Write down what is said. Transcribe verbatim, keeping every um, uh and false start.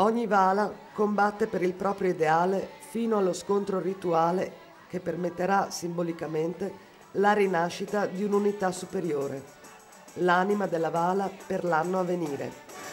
Ogni Vala combatte per il proprio ideale fino allo scontro rituale che permetterà simbolicamente la rinascita di un'unità superiore, l'anima della Vala per l'anno a venire.